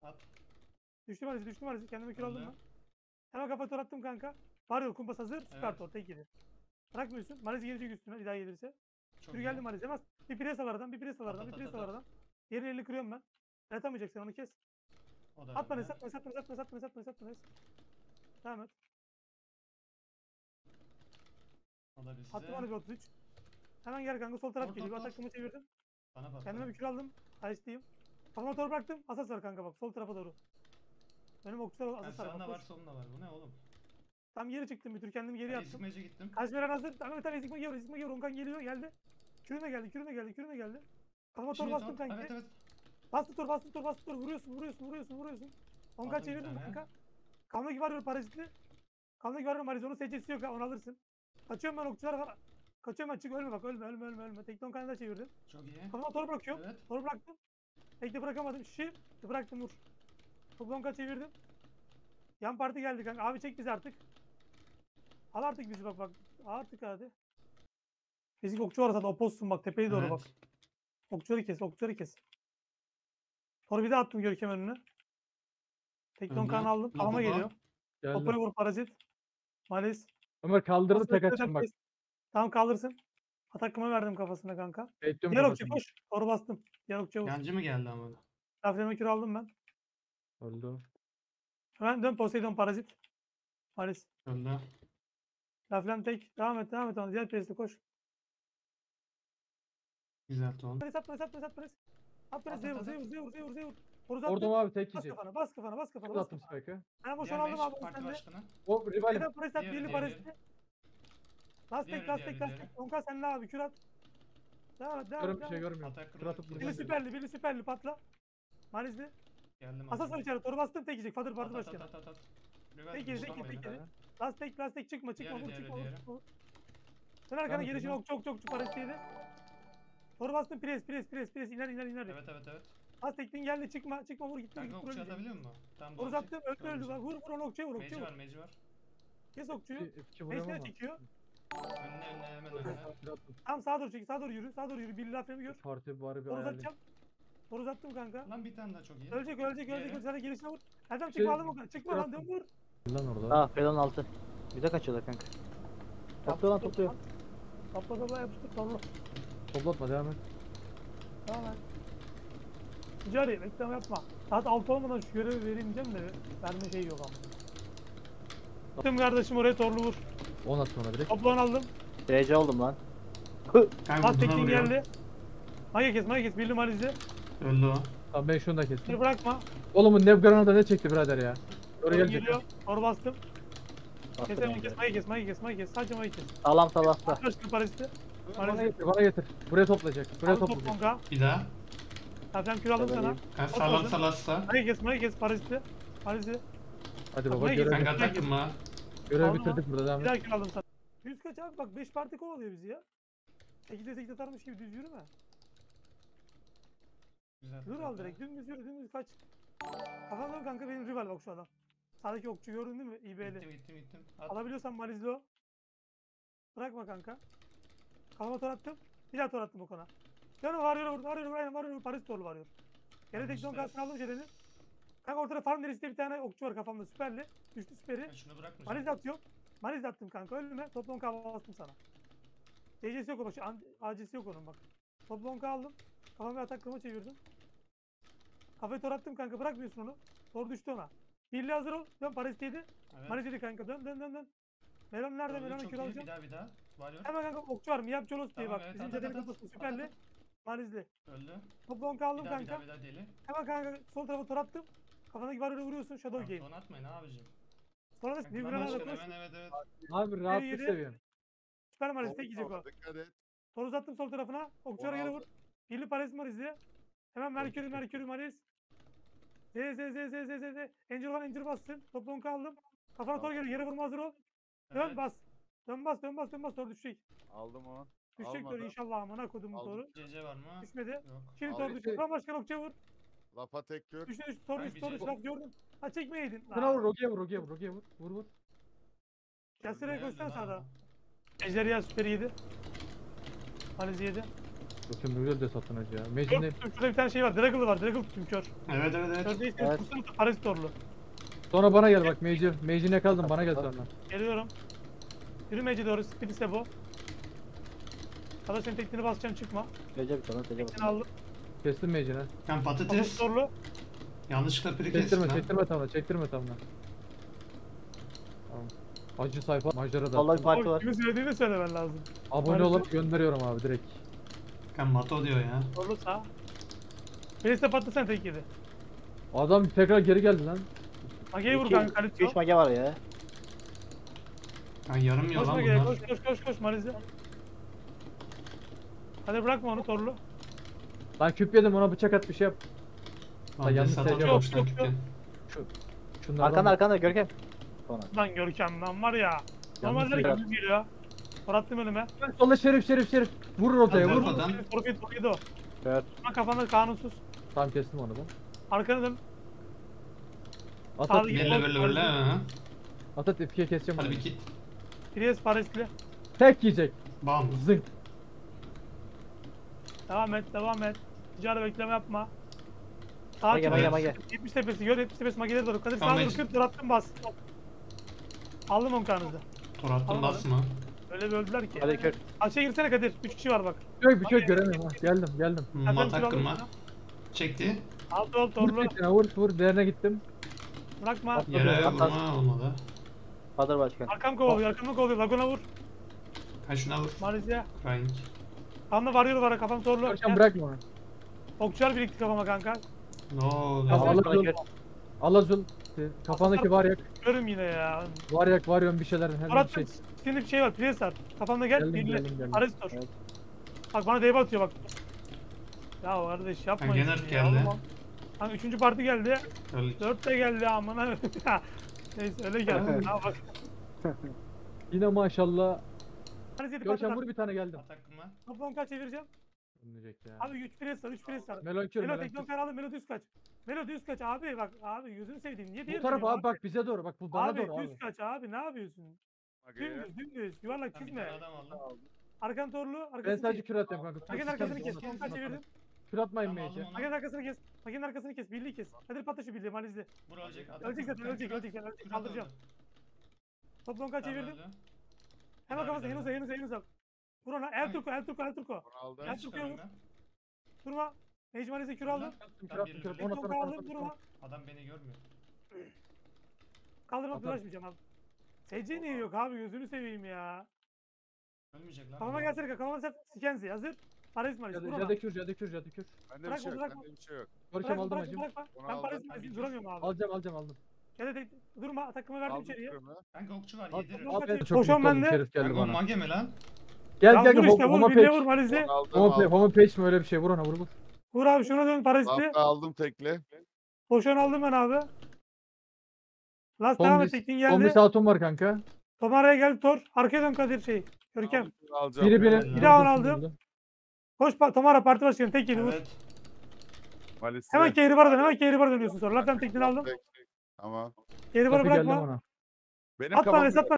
At. Düştü Maliz. Kendime kür aldım ben. Hemen kafa tor attım kanka. Varıyor kumpas hazır. Süper tor. Tek yedi. Bırakmıyorsun. Maliz gelecek üstüne bir daha gelirse. Kür geldi Maliz. Hemen bir pres alardan. Bir pres alardan. Yerin elini kırıyorum ben. Yatamayacaksın onu kes. At Maliz. At Maliz. Devam et. Attım onu bir 33. Hemen gel kanka sol taraf geliyor. Atakımı çevirdim. Kendime bir kür aldım. Ice'deyim. Kafama tor bıraktım. Asas var kanka bak. Sol tarafa doğru. Benim okçular asas var. Sağında var solunda var. Bu ne oğlum? Tam geri çıktım bir tür. Kendimi geri attım. Ezikmece gittim. Kaçveren hazır. Tamam bir tane ezikme geliyor. Onkan geliyor. Geldi. Kürüne geldi. Kafama tor bastım kanka. Evet. Bastı tor. Vuruyorsun. Onkan çevirdim kanka. Kamdaki var parazitli. Kamdaki var marizonun secdesi yok ha. Onu alırsın. Kaçıyorum ben okçular var. Kaçıyorum ben çık ölme bak ölme. Tekton kanada çevirdim. Çok iyi. Kafama tor bırakıyorum. Evet. Tor bıraktım. Tekte bırakamadım. Şişi bıraktım vur. Toplonka çevirdim. Yan parti geldi kanka. Abi çek bizi artık. Al artık bizi bak. Artık hadi. Fizik okçu var zaten opozsun bak tepeye doğru bak. Okçuları kes. Tor bir de attım Görkem önüne. Tekton kan aldım. Kalama geliyor. Topuna vur parazit. Maliz. Ömer kaldırdı tek açın bak. Tamam kaldırsın. Atakıma verdim kafasına kanka. Diğer okçu koş. Tor bastım. Diğer okçuya vur. Yancı mı geldi ama? Lafleme kür aldım ben. Öldü. Hemen dön Poseidon parazit. Maliz. Öldü. Laflem tek. Devam et. Diğer presle koş. Güzel ton. At pres. Zeyvur. Orada abi tek yiyecek. Bas kafana. Attım spike'ı. Ben boş aldım abi. Parti başkanı. O rivalim. Neden pres at? Birli paresti. Lastik. Onka senle abi kür at. Devam et. Görmüyorum. Birli süperli patla. Malizli. Asas var içeri. Toru bastım tek yiyecek. Fadır parti başkanı. Tek yedi. Lastik çıkma. Vur. Sen arkana gelişine çok parestiydi. Toru bastım pres. İner. Evet. Lastik'in geldi çıkma vur git. Kanka okçu atabiliyor musun? Tamam. Toru attım öldü bak. Vur onu okçuya vur. Meci var. Kes okçuyu. Meşine çekiyor. Önüne. Tamam sağa doğru yürü. Bir lafemi gör. Parti bari bir Toru ayarlayayım. atacağım. Toru attım kanka. Lan bir tane daha çok iyi. Ölecek. Sana gelişine vur. Erdem çıkma aldım o kadar. Çıkma lan dön vur. Lan orada. Ha pedon altı. Bir de kaçıyorlar kanka. Topluyor. Topla yapıştır torlu. Toplatma devam et. Tamam. Ticari bekleme yapma. Saat 6 olmadan şu görevi vereyim diyeceğim de verme şeyi yok ama. Attım kardeşim oraya torlu vur. 10 at sonra direkt. Toplan aldım. Derece oldum lan. Bas tekniğin geldi. Maya kes birli malizi. Öldü o. Tamam ben şunu da kestim. Bir bırakma. Oğlum Nevgran'a ne çekti birader ya? Oraya Tor gelecek. geliyor. Tor bastım. Kes. Maya kes. Sadece Maya kes. Sağlam salasta. Başka parası. Bana getir. Buraya toplayacak. Bir daha. Zaten kür aldım sana. Sağlam salassa. Maya kes parası. Hadi baba Kanka takma. görev bitirdik burada devam Bir et. daha kür aldım sana. 100 kaç abi bak 5 parti kovalıyor bizi ya. 8'de 8 atarmış gibi düz yürüme. Dur al direkt dümdüz kaç. Kafam dön kanka benim rival bak şu adam. Sağdaki okçu gördün değil mi? İB'li. Gittim. Alabiliyorsan Marizlo. Bırakma kanka. Kafama tor attım. Bir daha tor attım o kona. Dön varıyor. Paris torlu varıyor. Geri tek don kalsın aldım şeyleri. Kanka ortada farm neresinde bir tane okçu var kafamda süperli. Düştü süperi. Mariz atıyorum. Mariz attım kanka ölme. Toplu 10k bastım sana. DC'si yok o bak. AC'si yok onun bak. Toplu 10k aldım. Kafamı atak kılıma çevirdim. Kafayı tor attım kanka bırakmıyorsun onu. Tor düştü ona. Birliğe hazır ol. Dön Paris'teydi. Mariz'ydi kanka dön. Melon nerede? Melon'u kür alacağım. Bir daha. Hemen kanka okçu var. Miyap Çolos diye bak. Bizim cadenin kafası süperli. Marizli. Öldü. Toplu 10k aldım kanka. Bir daha deli. Hemen kanka sol tarafa tor attım. Kafana var öyle vuruyorsun Shadow Game. Ton atmayın abicim. Sonra da Nivran'a da koş. Evet. Abi rahatlık seviyorum. Süper Maris tek gidecek o. Tor uzattım sol tarafına. Okçulara geri vur. Birli Paris Maris'e. Hemen Merkür'ü Maris. Z. Angel bassın. Toplu 10k aldım. Kafana tor geri vurma hazır ol. Dön bas. Tor düşecek. Aldım onu. Düşecek tor inşallah amına kodumun toru. CC var mı? Düşmedi. Yok. Şimdi tor düşecek. Lan başkan okçuya vur. Lapa tek gör. Düştü. Tor laf gördüm. Ha çekmeyeydin. Buna vur Rogi'ye vur. Vur. Yasir'e koşsana sağda. Ejderha süperi yedi. Maliz yedi. Bakın böyle de satın hacı ya. Kör Mage'in tuttum. Şurada bir tane şey var. Draggle var. Draggle tuttum kör. Evet evet evet. Kör değilseniz Evet. tutsun. Paris torlu. sonra bana gel bak Mage'i. Mage'i ne kaldım bana gel sonra. Geliyorum. Yürümeci doğru. Speed ise bu. Kada senin tekniğini basacağım çıkma. Recep bir tane Recep. Tekniğini aldım. Kestim Mage'ini. Ben Paris patates. torlu. Yanlışlıkla piri kestim Çektirme lan. çektirme tamına çektirme tamına. Tamam. Acı sayfa macera da. Vallahi bir parti Abi var. kimi söylediğini söylemen lazım. Abone Maalesef. olup gönderiyorum abi direkt. Ben Mato diyor ya. Torlu sağ. Paris'te patlı sen tek yedi. Adam tekrar geri geldi lan. Mage'yi vur kanka Kalito. 3 mage var ya. Ben yarım yol Koş lan Mage'ye bunlar. koş koş koş koş Mariz'e. Hadi bırakma onu torlu. Lan küp yedim ona bıçak at bir şey yap. Lan yanlış desat sayacağım. atamamışlar Yok, yok, küpten. Şunlardan Arkanda arkanda Görkem. Sonra. Lan Görkem lan var ya. Normalde yere- gündüz geliyor. Tor attım önüme. Solla şerif. Vurur ortaya Hadi vur. bakalım. Oradan. Torpid o. Kör. Lan kafanda kanunsuz. Tamam kestim onu da. Arkanı dön. At Sağda at. git. Belli belli belli. ha. At at F2'ye keseceğim Hadi onu. bir git. Prius Paris'li. Tek yiyecek. Bam. Zınk. Devam et devam et. Ticari bekleme yapma. Sağa Mage çık. mage mage. 70 tepesi gör 70 tepesi mageleri doğru. Kadir Tamam, sağa doğru Mecid. kır dur attım bas. Aldım 10 kanınızı. Tor attım Almadım. basma. Öyle bir öldüler ki. Hadi kör. Açığa girsene Kadir. 3 kişi var bak. Bir şey göremiyorum ha. Geldim. Mat Zaten hakkım şurada- var. Çekti. Al ol Vur torlu. tekine vur. Derine gittim. Bırakma. At. Yere At, at. vurma olmadı. Fadır başkan. Arkam kovalıyor arkamda kovalıyor. Laguna vur. Ha şuna vur. Marizya. Crying. Kafamda varıyor var kafam torlu. Görkem bırakma onu. Okçular birikti kafama kanka. Ne oldu? Tamam, Al, Allah'ım. kör. Alazul. Kafandaki var yak. Görüm yine ya. Varyon bir şeyler. Her bir Murat'cığım şey. senin bir şey var. Prius var. Kafamda gel. Geldim. Arestor. Evet. Bak bana deyip atıyor bak. Ya kardeş yapma. Gener işini geldi. ya, oğlum. Hani 3. parti geldi. Öldük. 4 de geldi amına. Neyse öyle geldi. Ha bak. Yine maşallah. Hani seni Görkem vur patlat. bir tane geldim. Mat hakkım var. Toplam kaç çevireceğim? Ölmeyecek ya. Abi 3 Prius var 3 Prius var. Melon kür. Melo teknon kar alın Melo düz kaç. Melo düz kaç abi bak abi yüzünü sevdiğim. Niye Bu diğer taraf abi bak bize doğru. Bak bu bana Abi doğru düz abi. kaç abi ne yapıyorsun? Mage'ye. Dümdüz yuvarlak Ben bir çizme. tane adam aldım. Arkan torlu Ben arkasını sadece kes. kür atıyorum kanka. Magenin arkasını kes. Tonka çevirdim. Kür atmayın Tamam, meyce. aldım onu. Magenin arkasını kes. Magenin arkasını kes. Birliği kes. Kadir patla şu birliği malizli. Vur ölecek. Ölecek zaten ölecek ölecek. Ölecek kaldıracağım. Top tonka çevirdim. Hemen kafasına Yunus'a. Vur ona. El Turko. Bunu aldım. Ben tutuyorum. Durma. Mage malizli kür aldım. Kür attım. Teknon kar aldım durma. Adam beni görmüyor. Kaldırmak Atar. uğraşmayacağım abi. SC niye yok abi gözünü seveyim ya. Ölmeyecek lan. Kafama gelsene kafama sen Sikenzi hazır. Paris Maris vur ona. Jade kür. Bende bir Bırak, şey yok. bırak. Bende bir şey yok. Görkem aldım hacım. Bırakma. Onu Ben aldım. Paris Maris'i duramıyorum abi. Alacağım. Gel de durma takımı verdim Aldım içeriye. kürümü. Kanka okçu var Al, yedirir. al. Aferin çok Koşuyorum mutlu oldum. ben de. Şerif geldi Kanka o bana. mage mi lan? Gel Ya gel vur işte home vur birliğe vur page. Maris'i. Onu aldım. Home page mi öyle bir şey vur ona vur. Vur abi şuna dön Paris'li. Lafta aldım tekli. Poşon aldım ben abi. Last Son devam bir- et tekniğin Son bir geldi. saatim var kanka. Tomara'ya geldi Tor. Arkaya dön Kadir şey. Görkem. Aldım, alacağım. Biri Bir daha onu aldım. Koş Tomara parti başkanı tek yedi vur. Evet. Malis'te. Hemen Kehribar'a dön. Hemen Kehribar'a dönüyorsun sonra. Laftan tekniğini aldım. Tek- Tamam. Kehribar'ı Geldim bırakma. ona. Benim At bana kafam hesap